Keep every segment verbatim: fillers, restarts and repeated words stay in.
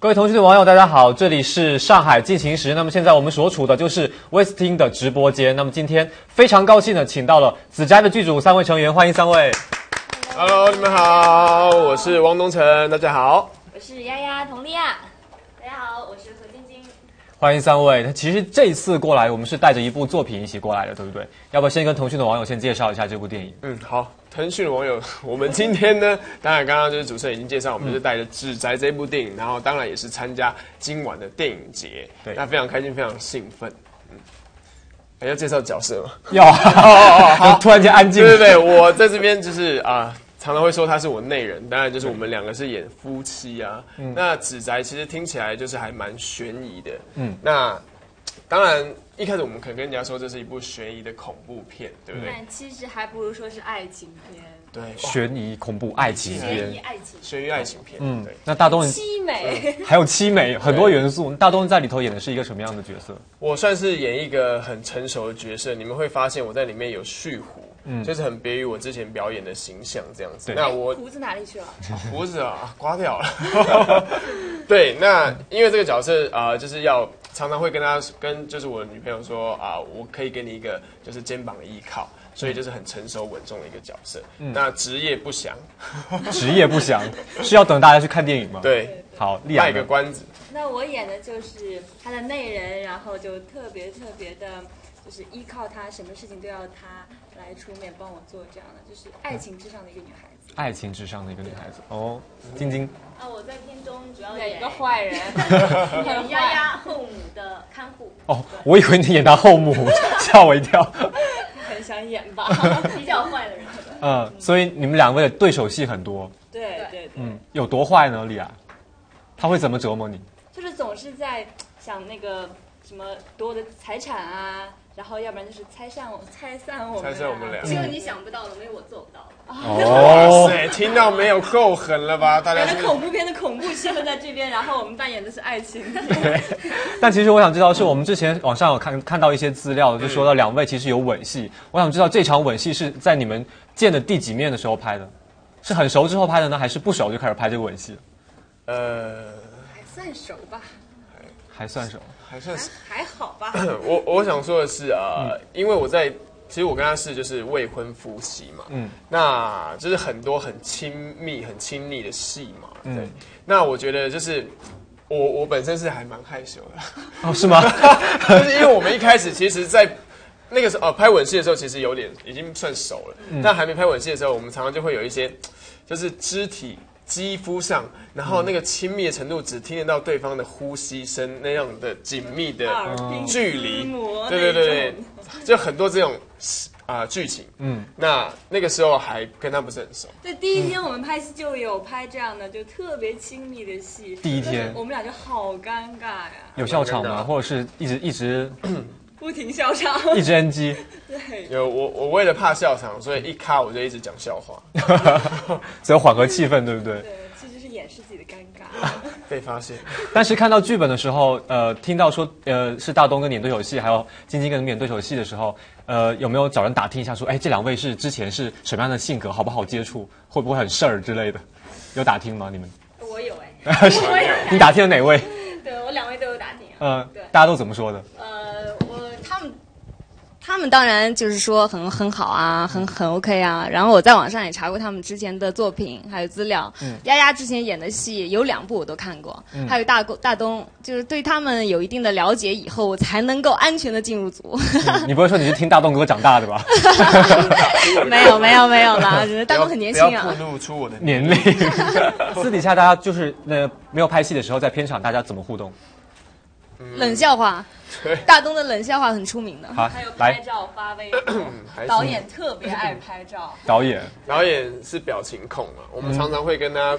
各位同学的网友，大家好，这里是上海进行时。那么现在我们所处的就是威斯汀的直播间。那么今天非常高兴的请到了子宅的剧组三位成员，欢迎三位。 Hello， 你们好，我是汪东城，大家好。 我是丫丫佟丽娅，大家好，我是何晶晶。 欢迎三位。其实这一次过来，我们是带着一部作品一起过来的，对不对？要不要先跟腾讯的网友先介绍一下这部电影？ 嗯，好。腾讯的网友，我们今天呢，当然刚刚就是主持人已经介绍，我们就是带着《纸宅》这部电影，然后当然也是参加今晚的电影节， 对， 那非常开心，非常兴奋。嗯，还要介绍角色吗？ 要，哦突然间安静。 对对对，我在这边就是啊。常常会说他是我内人，当然就是我们两个是演夫妻啊。嗯、那纸宅其实听起来就是还蛮悬疑的。嗯，那当然一开始我们可能跟人家说这是一部悬疑的恐怖片，对不对？ 但其实还不如说是爱情片。 对， 悬疑恐怖爱情片。 悬疑爱情。 悬疑爱情片。 嗯， 对。 那大东凄美， 还有凄美，很多元素。大东在里头演的是一个什么样的角色？ 我算是演一个很成熟的角色，你们会发现我在里面有蓄胡。嗯，就是很别于我之前表演的形象这样子。 那我胡子哪里去了？ 胡子啊，刮掉了。对，那因为这个角色啊、呃，就是要常常会跟他跟就是我的女朋友说啊、呃，我可以给你一个就是肩膀的依靠，所以就是很成熟稳重的一个角色。嗯、那职业不详， 职业不详是要等大家去看电影吗？ 对， 好， 卖个关子。 那我演的就是他的内人，然后就特别特别的。就是依靠他，什么事情都要他来出面帮我做，这样的就是爱情至上的一个女孩子。 爱情至上的一个女孩子哦，晶晶。 啊，我在片中主要演一个坏人， 演丫丫后母的看护。 哦，我以为你演她后母，吓我一跳。 很想演吧， 比较坏的人。 嗯，所以你们两位的对手戏很多。 对对对。 嗯，有多坏呢，丽亚？他会怎么折磨你？ 就是总是在想那个什么夺我的财产啊。然后，要不然就是拆散我，拆散我们、啊， 拆散我们俩。 只有你想不到的，没有我做不到的。 哇塞，听到没有？够狠了吧？大家是恐怖片的恐怖气氛在这边，然后我们扮演的是爱情。 对。但其实我想知道，是我们之前网上有看看到一些资料，就说到两位其实有吻戏。我想知道这场吻戏是在你们见的第几面的时候拍的？是很熟之后拍的呢，还是不熟就开始拍这个吻戏？ 呃， 还算熟吧。 还算熟。 还算是还, 还好吧。 我我想说的是啊、呃嗯，因为我在其实我跟他是就是未婚夫妻嘛，嗯，那就是很多很亲密、很亲密的戏嘛，对。嗯、那我觉得就是我我本身是还蛮害羞的。 哦，是吗？ 就是因为我们一开始其实，在那个时候哦拍吻戏的时候，其实有点已经算熟了，嗯、但还没拍吻戏的时候，我们常常就会有一些就是肢体。肌肤上，然后那个亲密的程度，只听得到对方的呼吸声，那样的紧密的距离，对对对对，就很多这种啊剧情，嗯，那那个时候还跟他不是很熟。 对，第一天我们拍戏就有拍这样的，就特别亲密的戏。 第一天， 我们俩就好尴尬呀。 有笑场吗？或者是一直一直不停笑场， 一直 N G。 对， 有我我为了怕笑场，所以一卡我就一直讲笑话， 只有缓和气氛，对不对？ 对，其实是掩饰自己的尴尬。 被发现。 但是看到剧本的时候，呃，听到说呃是大东跟你演对手戏，还有晶晶跟你演对手戏的时候，呃，有没有找人打听一下说，哎，这两位是之前是什么样的性格，好不好接触，会不会很事儿之类的？有打听吗？你们？ 我有哎、欸，我有。 你打听了哪位？ 对我两位都有打听。 嗯、呃，对，大家都怎么说的？ 呃，我他们。他们当然就是说很很好啊，很很 OK 啊。然后我在网上也查过他们之前的作品，还有资料。嗯，丫丫之前演的戏有两部我都看过，嗯、还有大大东，就是对他们有一定的了解以后，我才能够安全的进入组。 嗯、你不会说你是听大东哥长大的吧？ 没有没有没有啦，大东很年轻啊。 不要暴露出我的年龄。私底下大家就是呃没有拍戏的时候，在片场大家怎么互动？ 冷笑话，大东的冷笑话很出名的。 好， 还有拍照发微博，导演特别爱拍照。 导演， 导演是表情控嘛，我们常常会跟他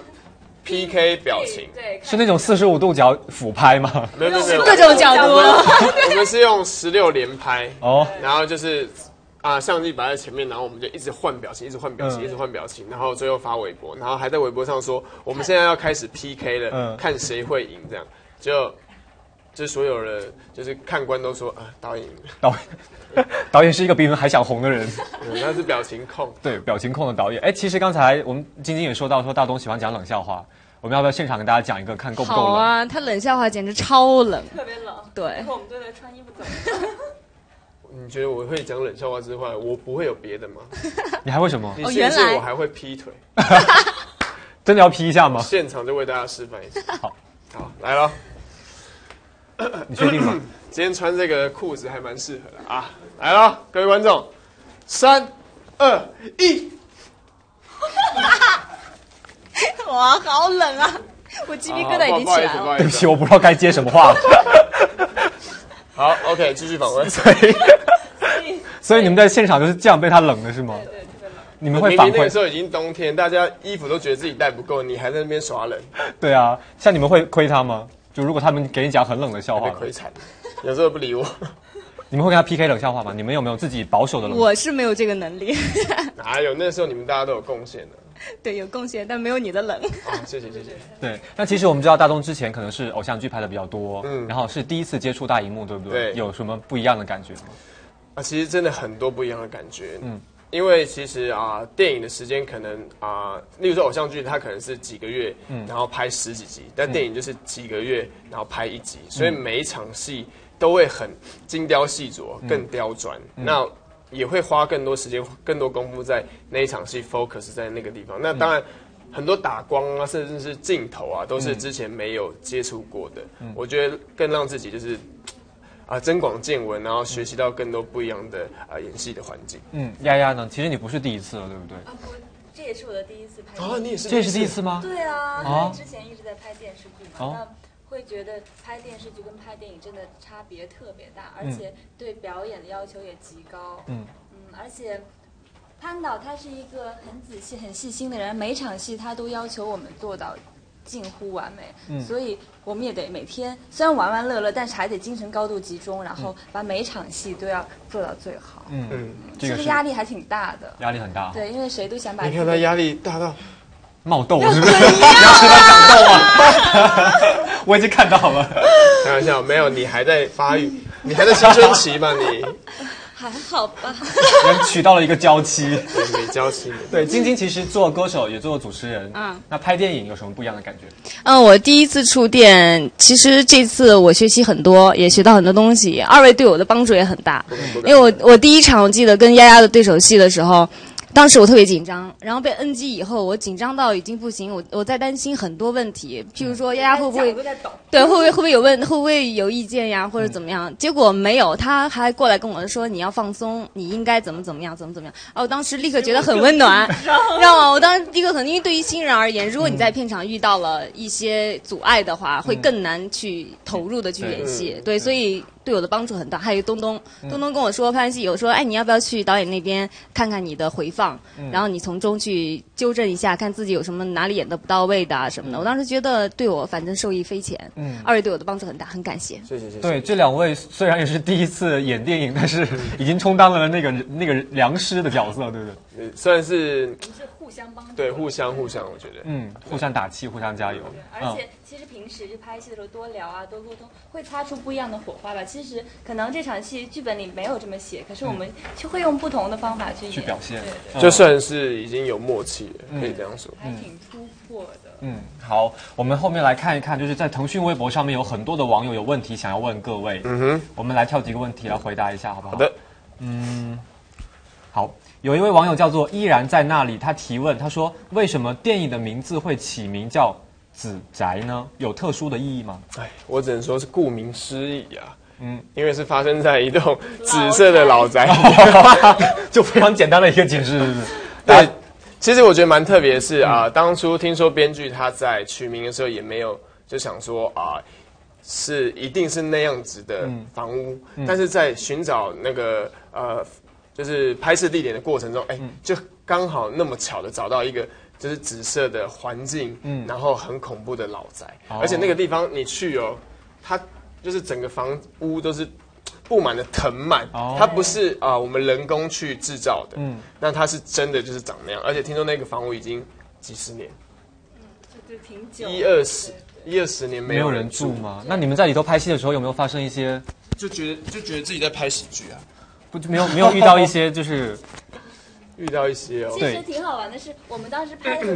P K 表情， 对， 是那种四十五度角俯拍吗？ 没有没有没有， 各种角度。 我们是用十六连拍哦，然后就是啊，相机摆在前面，然后我们就一直换表情，一直换表情，一直换表情，然后最后发微博，然后还在微博上说我们现在要开始 P K 了，看谁会赢，这样就。就是所有人，就是看官都说啊，导演， 导演，导演是一个比你们还想红的人， 嗯，他是表情控， 对，表情控的导演。哎，其实刚才我们晶晶也说到，说大东喜欢讲冷笑话， 我们要不要现场跟大家讲一个，看够不够冷？ 好啊，他冷笑话简直超冷， 特别冷。 对以后我们都在穿衣服怎么？ 你觉得我会讲冷笑话之外，我不会有别的吗？ 你还会什么？ 你信不信我还会劈腿？ 真的要劈一下吗？ 现场就为大家示范一下。 好， 好，来了。 你确定吗？ 今天穿这个裤子还蛮适合的啊！来了，各位观众，三、二、一。 哇，好冷啊！我鸡皮疙瘩已经起来了。 对不起，我不知道该接什么话。 好 ，OK， 继续访问。 所以，所以你们在现场就是这样被他冷的是吗？ 对对，特别冷。 你们会反馈？ 明明那个时候已经冬天，大家衣服都觉得自己带不够，你还在那边耍冷。 对啊，像你们会亏他吗？就如果他们给你讲很冷的笑话， 被亏惨，有时候不理我。 你们会跟他 P K 冷笑话吗？你们有没有自己保守的冷？ 我是没有这个能力。 哪有？那时候你们大家都有贡献的。 对，有贡献，但没有你的冷。 啊，谢谢谢谢。 对，那其实我们知道大东之前可能是偶像剧拍的比较多，嗯，然后是第一次接触大荧幕，对不对？ 对。 有什么不一样的感觉吗？ 啊，其实真的很多不一样的感觉，嗯，因为其实啊，电影的时间可能啊，例如说偶像剧，它可能是几个月，嗯，然后拍十几集，但电影就是几个月，然后拍一集，所以每一场戏都会很精雕细琢，更刁钻，嗯、那也会花更多时间、更多功夫在那一场戏 focus 在那个地方。那当然，很多打光啊，甚至是镜头啊，都是之前没有接触过的。嗯、我觉得更让自己就是啊增广见闻，然后学习到更多不一样的啊演戏的环境。 嗯，丫丫呢？其实你不是第一次了，对不对？ 啊不，这也是我的第一次拍。 啊，你也是？ 这也是第一次吗？ 对啊，因为之前一直在拍电视剧嘛。 哦会觉得拍电视剧跟拍电影真的差别特别大，而且对表演的要求也极高。嗯嗯，而且潘导他是一个很仔细、很细心的人，每场戏他都要求我们做到近乎完美。嗯，所以我们也得每天虽然玩玩乐乐，但是还得精神高度集中，然后把每场戏都要做到最好。嗯嗯，这个压力还挺大的。 压力很大。 对，因为谁都想把。 你看他压力大到。 冒痘是不是？你要吃他长痘啊！我已经看到了。 开玩笑，没有，你还在发育，你还在青春期吧？你还好吧？ 人娶到了一个娇妻， 对，美娇妻。 对，晶晶其实做歌手，也做主持人。嗯，那拍电影有什么不一样的感觉？ 嗯，我第一次触电，其实这次我学习很多，也学到很多东西。二位对我的帮助也很大，因为我我第一场我记得跟丫丫的对手戏的时候。当时我特别紧张，然后被 N G 以后，我紧张到已经不行，我我在担心很多问题，譬如说丫丫会不会对会不会会不会有问会不会有意见呀，或者怎么样？嗯、结果没有，他还过来跟我说你要放松，你应该怎么怎么样，怎么怎么样。哦，我当时立刻觉得很温暖，让我我当时立刻很，因为对于新人而言，如果你在片场遇到了一些阻碍的话，会更难去投入的去演戏。嗯、对，所以。对我的帮助很大，还有东东，东东跟我说拍完戏有说，哎，你要不要去导演那边看看你的回放，嗯、然后你从中去纠正一下，看自己有什么哪里演的不到位的啊什么的。嗯、我当时觉得对我反正受益匪浅，嗯，二位对我的帮助很大，很感谢。 谢谢谢谢。 对，这两位虽然也是第一次演电影，但是已经充当了那个那个良师的角色，对不对？ 算是是互相帮助， 对，互相互相，我觉得， 嗯，互相打气，互相加油。 而且其实平时就拍戏的时候多聊啊，多沟通，会擦出不一样的火花吧。其实可能这场戏剧本里没有这么写，可是我们就会用不同的方法去演去表现， 对对， 就算是已经有默契了，可以这样说， 还挺突破的。 嗯，好，我们后面来看一看，就是在腾讯微博上面有很多的网友有问题想要问各位，嗯哼，我们来挑几个问题来回答一下，好不好？ 好的， 嗯，好。有一位网友叫做依然在那里，他提问，他说：“为什么电影的名字会起名叫紫宅呢？有特殊的意义吗？” 哎，我只能说是顾名思义啊，嗯，因为是发生在一栋紫色的老宅， 就非常简单的一个解释，是不是？ 对，其实我觉得蛮特别的是啊、呃，当初听说编剧他在取名的时候也没有就想说啊、呃，是一定是那样子的房屋，嗯、但是在寻找那个呃。就是拍摄地点的过程中，哎、欸，就刚好那么巧的找到一个就是紫色的环境，嗯，然后很恐怖的老宅，哦、而且那个地方你去哦，它就是整个房屋都是布满了藤蔓，哦、它不是啊、呃、我们人工去制造的，嗯，那它是真的就是长那样，而且听说那个房屋已经几十年， 嗯，就挺久， 一二十一二十年没有人住吗？那你们在里头拍戏的时候有没有发生一些？ 就觉得就觉得自己在拍喜剧啊。 不没有没有遇到一些就是遇到一些哦， 其实挺好玩的是，我们当时拍的时候是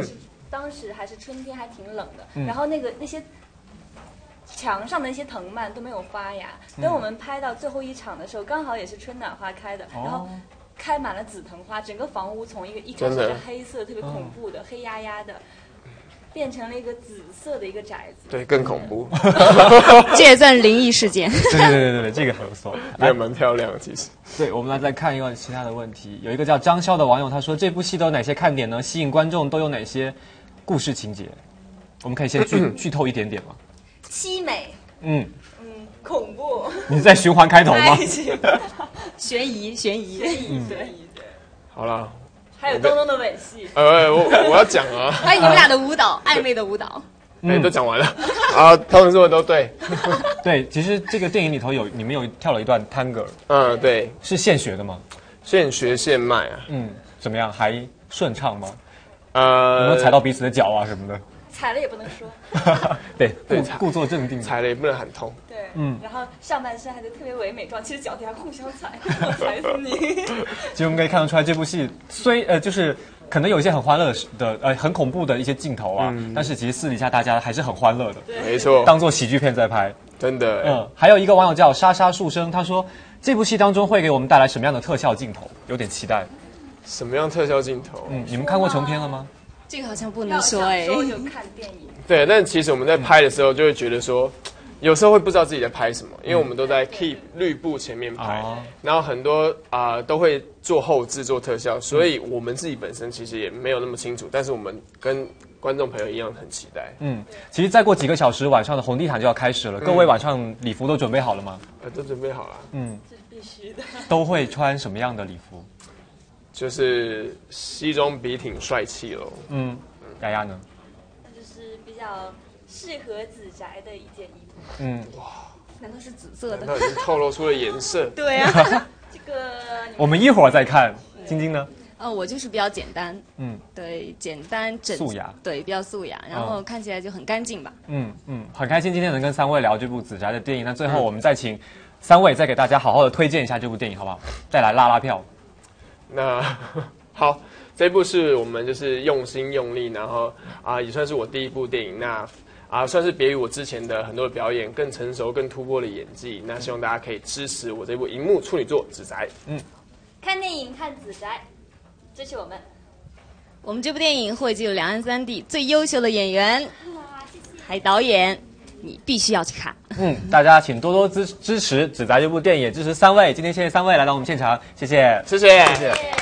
当时还是春天，还挺冷的， 嗯然后那个那些墙上的那些藤蔓都没有发芽。等我们拍到最后一场的时候，刚好也是春暖花开的， 哦然后开满了紫藤花，整个房屋从一个一开始真的是黑色，特别恐怖的、黑压压的，变成了一个紫色的一个宅子。 对，更恐怖， 这也算灵异事件。 对对对对对，这个很不错。 也蛮漂亮的，其实。 对，我们来再看一个其他的问题。有一个叫张潇的网友，他说这部戏都有哪些看点呢？吸引观众都有哪些故事情节？我们可以先剧剧透一点点吗？ 凄美， 嗯， 嗯，恐怖， 你在循环开头吗爱？情， 悬疑，悬疑。 悬疑，悬疑，对， 好啦， 还有东东的吻戏。 呃，我我要讲啊， 还有你们俩的舞蹈，暧昧的舞蹈。 哎，都讲完了啊，他们说的都对， 对，其实这个电影里头有你们有跳了一段 tango， 嗯，对， 是现学的吗？ 现学现卖啊， 嗯，怎么样？还顺畅吗？有没有呃， 踩到彼此的脚啊什么的？ 踩了也不能说， 对，故对踩故作镇定。 踩了也不能喊痛， 对， 嗯然后上半身还得特别唯美状，其实脚底下互相踩，我踩死你。 其实我们可以看得出来，这部戏虽呃就是可能有一些很欢乐的呃很恐怖的一些镜头啊，但是其实私底下大家还是很欢乐的， 没错， 当做喜剧片在拍。 真的， 嗯，还有一个网友叫莎莎树生，他说这部戏当中会给我们带来什么样的特效镜头？有点期待。 什么样特效镜头？ 嗯，你们看过成片了吗？ 这个好像不要能说哎、 说就看电影， 对，但其实我们在拍的时候就会觉得说，有时候会不知道自己在拍什么，因为我们都在 keep 绿布前面拍， 哦然后很多啊、呃都会做后制做特效，所以我们自己本身其实也没有那么清楚，但是我们跟观众朋友一样很期待。 嗯，其实再过几个小时，晚上的红地毯就要开始了。各位晚上礼服都准备好了吗？ 呃，都准备好了， 嗯， 这是必须的。 都会穿什么样的礼服？ 就是西装笔挺帅气喽。 嗯，丫丫呢？ 那就是比较适合子宅的一件衣服。 嗯， 难道是紫色的？ 难道已经透露出了颜色？ 对啊。 这个你我们一会儿再看。晶晶呢？ 呃，我就是比较简单， 嗯对，简单整素雅， 对，比较素雅，然后看起来就很干净吧。 嗯嗯，很开心今天能跟三位聊这部子宅的电影。那最后我们再请三位再给大家好好的推荐一下这部电影，好不好？再来拉拉票。 那好，这部是我们就是用心用力，然后啊、也算是我第一部电影，那啊、算是别于我之前的很多的表演，更成熟、更突破的演技。那希望大家可以支持我这部荧幕处女作《子宅》。 看电影看子宅，支持我们。 我们这部电影汇集了两岸三地最优秀的演员，还导演，你必须要去看。 嗯，大家请多多支支持《子宅》这部电影，也支持三位。今天谢谢三位来到我们现场，谢谢， 谢谢。 谢谢。